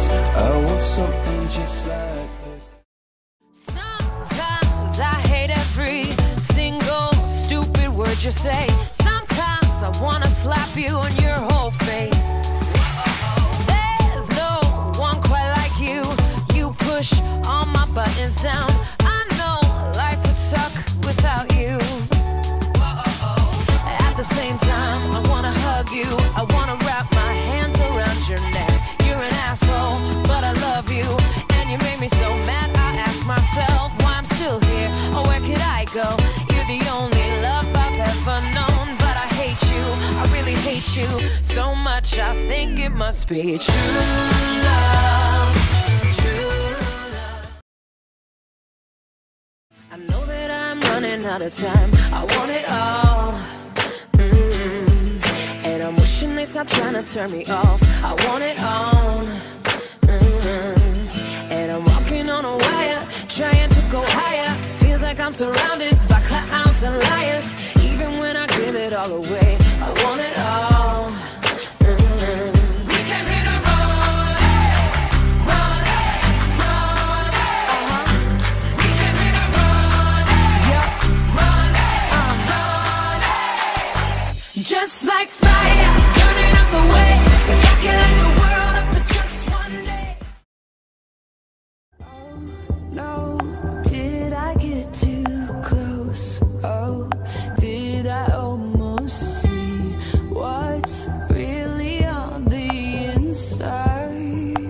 this. I want something just like this. Sometimes I hate every single stupid word you say. Sometimes I wanna slap you on your whole face. There's no one quite like you. You push all my buttons down. I know life would suck without you. At the same time, I wanna hug you. I wanna wrap my hands around your neck. You're an asshole, but I love you. And you made me so mad, I ask myself why I'm still here, or where could I go? You're the only love I've ever known, but I hate you, I really hate you so much, I think it must be true love, true love. I know that I'm running out of time, I want it all. And I'm wishing they stop trying to turn me off. I want it all. And I'm walking on a wire, trying to go higher. Feels like I'm surrounded by clowns and liars. Even when I give it all away, I want it all. We came here to run, run, run. We came here to run, yeah, run, run. Just like fire, burning up the way. If I could light the world up for just one day. Oh no, did I get too close? Oh, did I almost see what's really on the inside?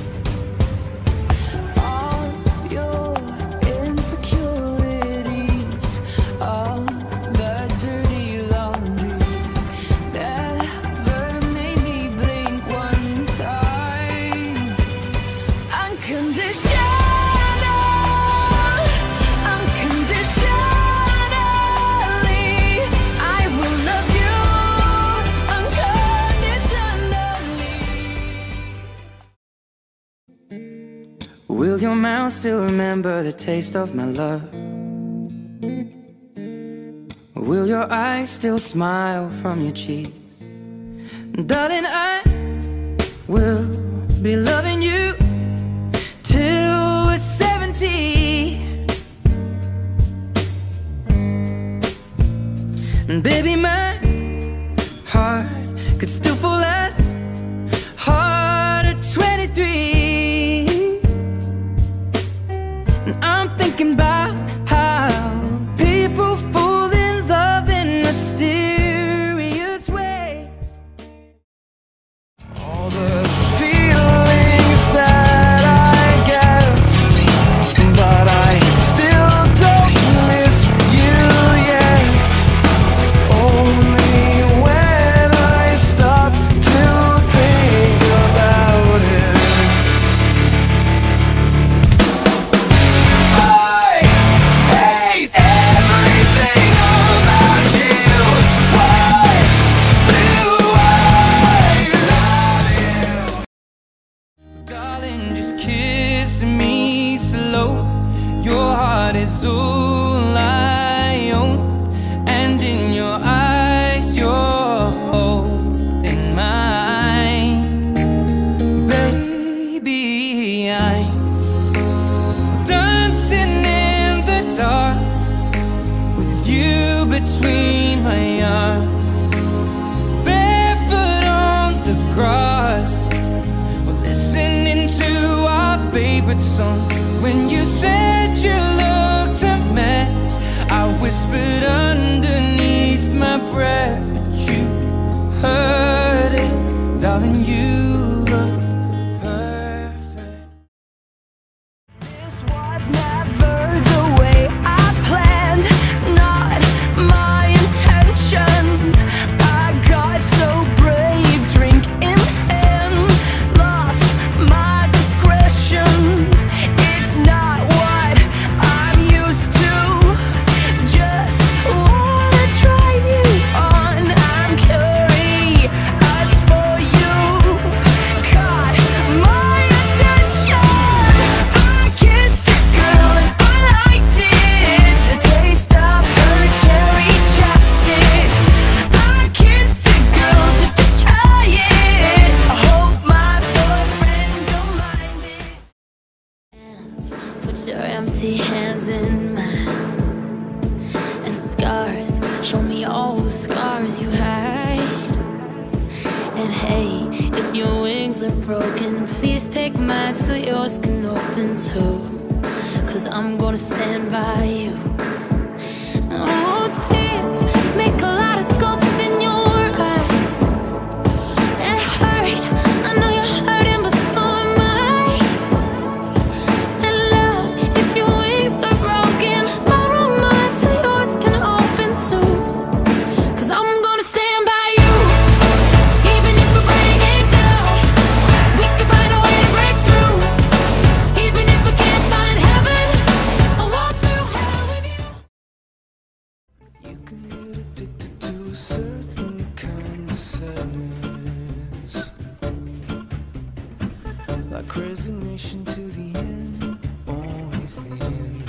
All your insecurities, all the dirty laundry, never made me blink one time. Unconditionally, I will love you unconditionally. Will your mouth still remember the taste of my love? Will your eyes still smile from your cheeks? Darling, I will be loving you till we're 70. And baby, my heart could still fall as hard at 23. And I'm thinking about how people fall in love in mysterious ways. All the feelings that I get, but I still don't miss you yet. Only when I stop to think about it. I hate everything about you. Why do I love you? Darling, just kiss me slow. Your heart is all I own, and in your eyes you're holding mine. Baby, I'm dancing in the dark with you between my arms, barefoot on the grass. We're listening to our favorite song. When you said you looked a mess, I whispered underneath my breath, but you heard it. Darling, you look perfect. This was never the way I planned, not my intention. I got so brave, drink in hand, lost my discretion. It's not what I'm used to. Just wanna try you on. I'm curious. put your empty hands in mine, and scars, show me all the scars you hide. And hey, if your wings are broken, please take mine so yours can open too, 'cause I'm gonna stand by you. Oh, tears make a lot of scopes in your eyes. It hurt, I know you're hurting, but so am I. And love, if your wings are broken, borrow mine so yours can open too, 'cause I'm gonna stand by you. Even if we're breaking down, we can find a way to break through. Even if we can't find heaven, I'll walk through hell with you. You can get addicted to a certain kind of sadness, like resignation to the end, always the end.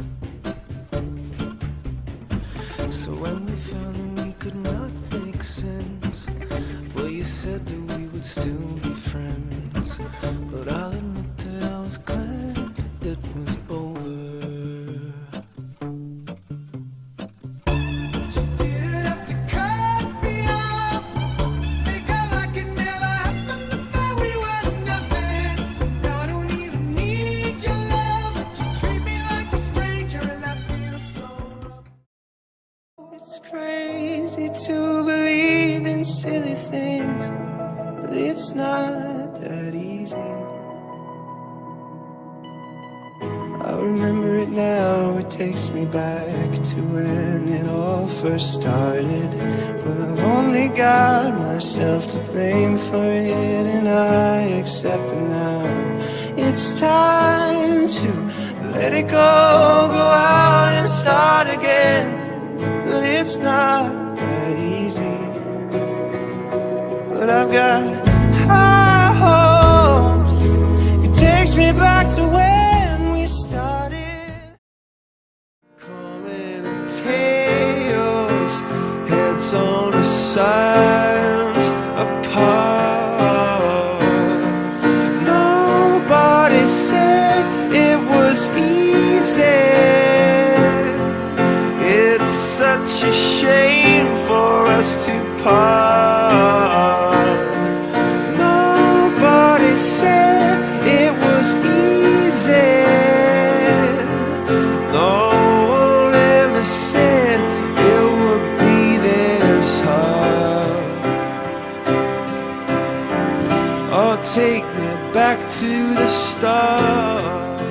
So when we found that we could not make sense, well, you said that we would still be friends, but I'll admit that I was glad it was over. You didn't have to cut me off, make it like it never happened, to know we were nothing. I don't even need your love, but you treat me like a stranger, and that feels so rough. It's crazy to believe in silly things, but it's not that easy. I remember it now, it takes me back to when it all first started. But I've only got myself to blame for it, and I accept it now. It's time to let it go out and start again. But it's not that easy. But I've got high hopes. It takes me back to when we started. Coming in tails, heads on the sides apart. Nobody said it was easy. It's such a shame for us to part. Nobody said it was easy. No one ever said it would be this hard. Oh, take me back to the start.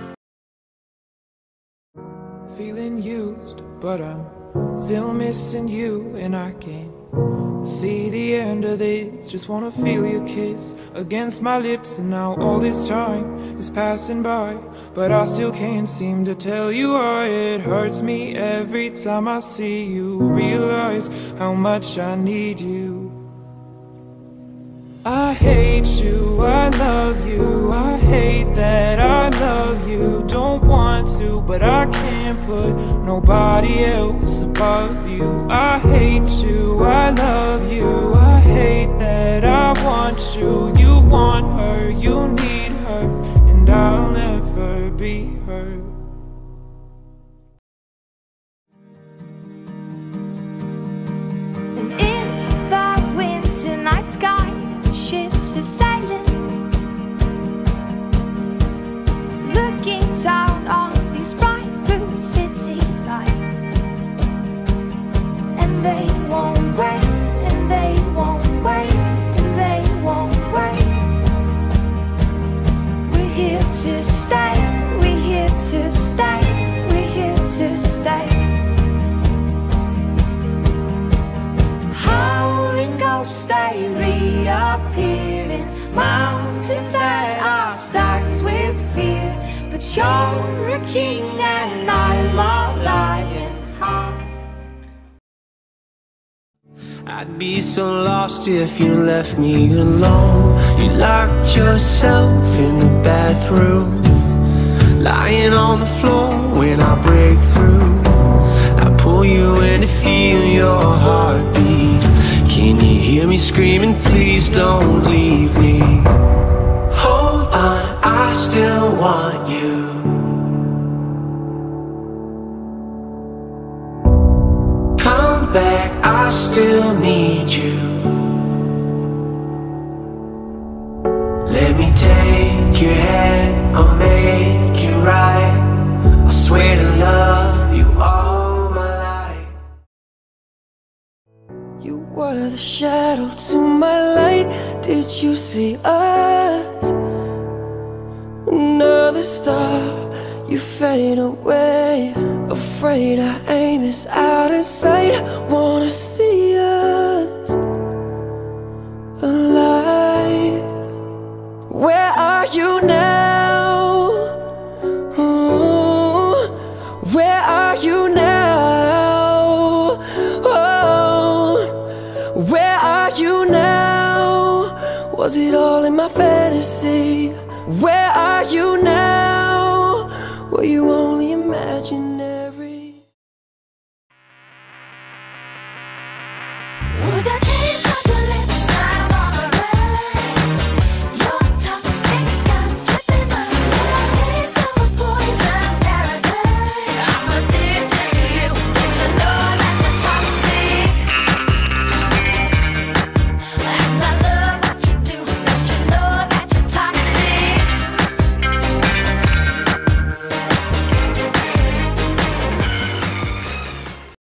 Feeling used, but I'm still missing you, and I can't see the end of this. Just wanna feel your kiss against my lips, and now all this time is passing by, but I still can't seem to tell you why. It hurts me every time I see you, realize how much I need you. I hate you, I love you, I hate that I love you. Don't want to, but I can't put nobody else above you. I hate you, I love you, I hate that I want you. You want her, you need her, and I'll never be her. And in the winter night sky, ships are sailing, looking down on these bright blue city lights. And they won't wait, and they won't wait, and they won't wait. We're here to stay, we're here to stay, we're here to stay. Howling ghosts, they reappearing, mountains that are stacked with fear. But you're a king and I'm a lion. I'd be so lost if you left me alone. You locked yourself in the bathroom, lying on the floor when I break through. I pull you in to feel your heartbeat. Can you hear me screaming, please don't leave me? Hold on, I still want you. I still need you. Let me take your hand, I'll make it right. I swear to love you all my life. You were the shadow to my light. Did you see us? Another star, you fade away. Afraid our aim is out of sight. Wanna see us alive. Where are you now? Ooh, where are you now? Oh, where are you now? Was it all in my fantasy? Where are you now? Were you only imagining?